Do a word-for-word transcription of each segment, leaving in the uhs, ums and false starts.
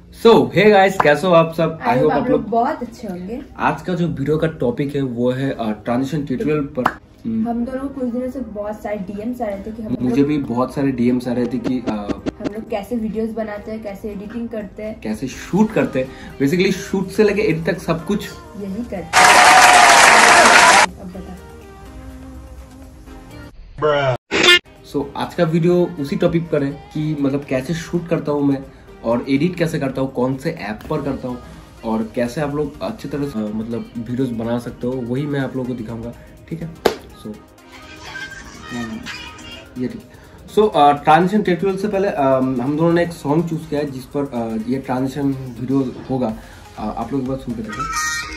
सो hey guys, कैसे हो आप सब? आई होप आप लोग बहुत अच्छे होंगे। आज का जो वीडियो का टॉपिक है वो है ट्रांजिशन ट्यूटोरियल पर। हम दोनों को कुछ दिनों से बहुत सारे डीएम्स आ रहे थे कि हम मुझे भी बहुत सारे डीएम्स आ रहे थे कि आ, हम लोग कैसे वीडियोस बनाते हैं, कैसे एडिटिंग करते हैं, कैसे शूट करते हैं। बेसिकली शूट से लेके एडिट तक सब कुछ यही करते हैं। अब बता। सो so, आज का वीडियो उसी टॉपिक पर है कि मतलब कैसे शूट करता हूँ मैं और एडिट कैसे करता हूँ, कौन से ऐप पर करता हूँ और कैसे आप लोग अच्छी तरह से मतलब वीडियोस बना सकते हो, वही मैं आप लोगों को दिखाऊंगा। ठीक है। सो so, ये ठीक। सो ट्रांजिशन ट्यूटोरियल से पहले uh, हम दोनों ने एक सॉन्ग चूज किया है जिस पर uh, ये ट्रांजिशन वीडियो होगा। uh, आप लोग एक बार सुन के देखो।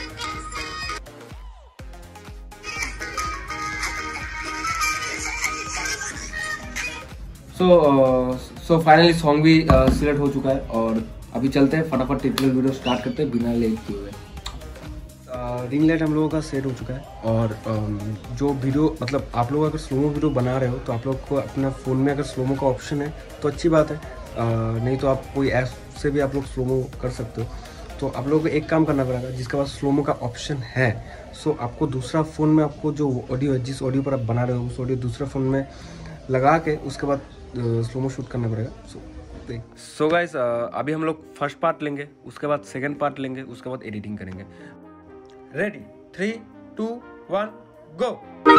सो सो फाइनली सॉन्ग भी सिलेक्ट uh, हो चुका है और अभी चलते हैं फटाफट ट्यूटोरियल वीडियो स्टार्ट करते हैं बिना लेट किए हुए। रिंग लाइट हम लोगों का सेट हो चुका है और um, जो वीडियो मतलब आप लोग अगर स्लोमो वीडियो बना रहे हो तो आप लोग को अपना फ़ोन में अगर स्लोमो का ऑप्शन है तो अच्छी बात है, uh, नहीं तो आप कोई ऐप से भी आप लोग स्लोमो कर सकते हो। तो आप लोगों को एक काम करना पड़ेगा, जिसके पास स्लोमो का ऑप्शन है सो आपको दूसरा फ़ोन में आपको जो ऑडियो है, जिस ऑडियो पर आप बना रहे हो उस ऑडियो दूसरे फ़ोन में लगा के उसके बाद स्लोमो शूट करना पड़ेगा। सो सो गाइस, अभी हम लोग फर्स्ट पार्ट लेंगे, उसके बाद सेकंड पार्ट लेंगे, उसके बाद एडिटिंग करेंगे। Ready, three two one go.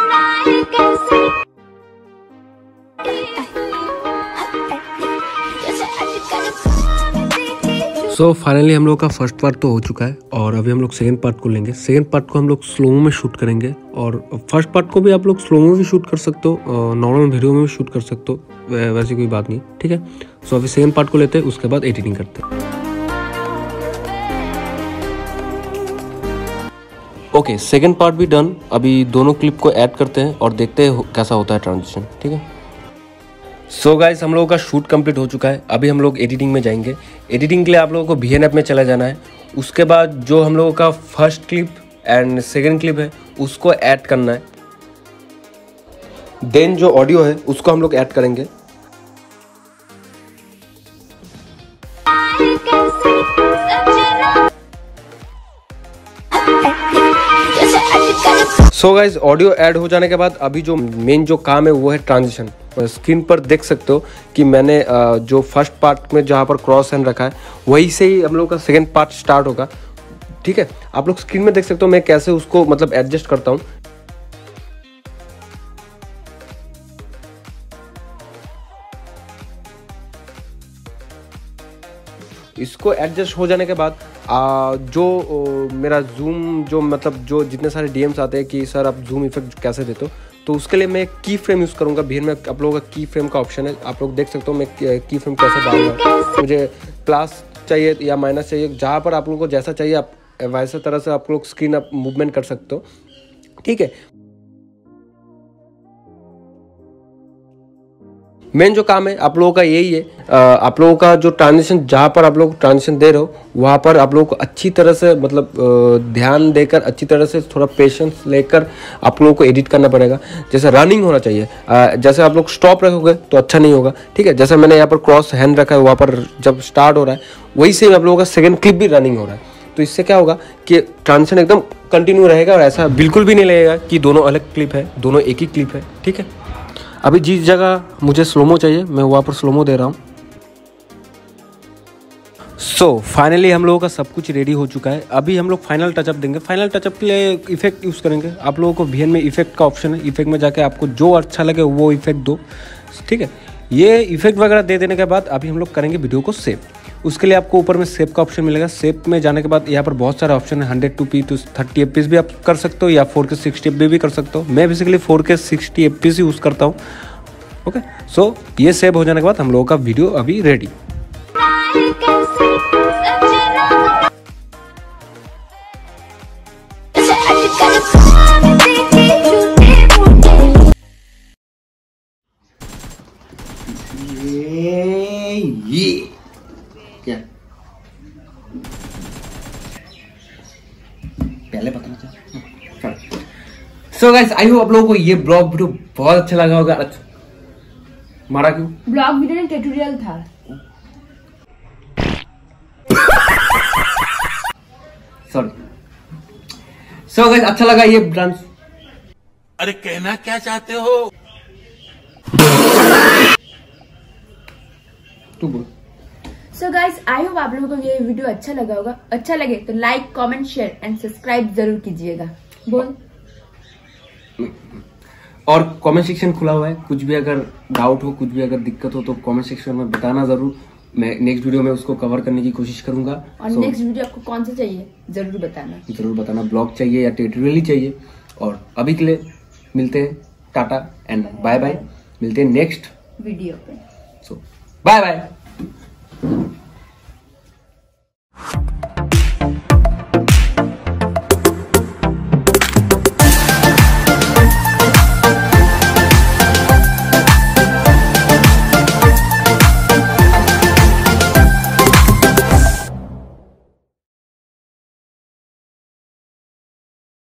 So finally हम लोग का फर्स्ट पार्ट तो हो चुका है और अभी हम लोग सेकंड पार्ट को लेंगे। सेकंड पार्ट को हम लोग स्लोमो में शूट करेंगे और फर्स्ट पार्ट को भी आप लोग स्लोमो में भी शूट कर सकते हो, नॉर्मल वीडियो में भी शूट कर सकते हो, वैसी कोई बात नहीं। ठीक है। सो अभी सेकंड पार्ट को लेते हैं, उसके बाद एडिटिंग करते हैं। ओके, सेकंड पार्ट भी डन। अभी दोनों क्लिप को ऐड करते हैं और देखते हैं कैसा होता है ट्रांजिशन। ठीक है। सो गाइस, हम लोगों का शूट कंप्लीट हो चुका है। अभी हम लोग एडिटिंग में जाएंगे। एडिटिंग के लिए आप लोगों को वी एन ऐप में चला जाना है। उसके बाद जो हम लोगों का first clip and second clip है उसको ऐड करना है। देन जो ऑडियो है उसको हम लोग ऐड करेंगे। सो गाइस, ऑडियो ऐड हो जाने के बाद अभी जो मेन जो काम है वो है ट्रांजिशन। स्क्रीन पर देख सकते हो कि मैंने जो फर्स्ट पार्ट में जहाँ पर क्रॉस हैंड रखा है वहीं से ही हम लोग का सेकंड पार्ट स्टार्ट होगा। ठीक है। आप लोग स्क्रीन में देख सकते हो मैं कैसे उसको मतलब एडजस्ट करता हूँ। इसको एडजस्ट हो जाने के बाद आ, जो ओ, मेरा जूम जो मतलब जो जितने सारे डीएम्स आते हैं कि सर आप जूम इफेक्ट कैसे देते हो, तो उसके लिए मैं की फ्रेम यूज़ करूँगा। भी में आप लोगों का की फ्रेम का ऑप्शन है, आप लोग देख सकते हो मैं की फ्रेम कैसे डालूंगा। मुझे प्लस चाहिए या माइनस चाहिए, जहाँ पर आप लोगों को जैसा चाहिए आप वैसे तरह से आप लोग स्क्रीन आप मूवमेंट कर सकते हो। ठीक है। मेन जो काम है आप लोगों का यही है, आप लोगों का जो ट्रांजिशन जहाँ पर आप लोग ट्रांजिशन दे रहे हो वहाँ पर आप लोगों को अच्छी तरह से मतलब ध्यान देकर अच्छी तरह से थोड़ा पेशेंस लेकर आप लोगों को एडिट करना पड़ेगा। जैसे रनिंग होना चाहिए, जैसे आप लोग स्टॉप रखोगे तो अच्छा नहीं होगा। ठीक है। जैसे मैंने यहाँ पर क्रॉस हैंड रखा है, वहाँ पर जब स्टार्ट हो रहा है वही से आप लोगों का सेकेंड क्लिप भी रनिंग हो रहा है, तो इससे क्या होगा कि ट्रांजिशन एकदम कंटिन्यू रहेगा और ऐसा बिल्कुल भी नहीं लगेगा कि दोनों अलग क्लिप है, दोनों एक ही क्लिप है। ठीक है। अभी जिस जगह मुझे स्लोमो चाहिए मैं वहाँ पर स्लोमो दे रहा हूँ। सो फाइनली हम लोगों का सब कुछ रेडी हो चुका है। अभी हम लोग फाइनल टचअप देंगे। फाइनल टचअप के लिए इफेक्ट यूज़ करेंगे। आप लोगों को वी एन में इफेक्ट का ऑप्शन है, इफेक्ट में जाके आपको जो अच्छा लगे वो इफेक्ट दो। ठीक है। ये इफेक्ट वगैरह दे देने के बाद अभी हम लोग करेंगे वीडियो को सेव। उसके लिए आपको ऊपर में सेव का ऑप्शन मिलेगा। सेव में जाने के बाद यहाँ पर बहुत सारे ऑप्शन है, हंड्रेड टू पी तो थर्टी एफ पीस भी आप कर सकते हो या फोर के सिक्सटी एफ भी कर सकते हो। मैं basically four K sixty F P S use करता हूँ। ओके। सो ये सेव हो जाने के बाद हम लोगों का वीडियो अभी रेडी। ये ये क्या पहले बताना चाहिए। सो गाइस, आई होप आप लोगों को ये ब्लॉग वीडियो बहुत अच्छा लगा होगा। मारा क्यों? ब्लॉग वीडियो ट्यूटोरियल था। सॉरी। सो गाइस अच्छा लगा ये डांस? अरे कहना क्या चाहते हो? तू बोल। सो गाइस आई होप आप लोगों को ये वीडियो अच्छा लगा होगा। अच्छा लगे तो like, comment, share and subscribe जरूर कीजिएगा। बोल। और कमेंट सेक्शन खुला हुआ है, कुछ भी अगर डाउट हो, कुछ भी अगर दिक्कत हो तो कमेंट सेक्शन में बताना जरूर। मैं नेक्स्ट वीडियो में उसको कवर करने की कोशिश करूंगा। और so, नेक्स्ट वीडियो आपको कौन सा चाहिए जरूर बताना। जरूर बताना, ब्लॉग चाहिए या ट्यूटोरियल चाहिए। और अभी के लिए मिलते हैं, टाटा एंड बाय बाय। मिलते हैं नेक्स्ट वीडियो पे। So bye bye.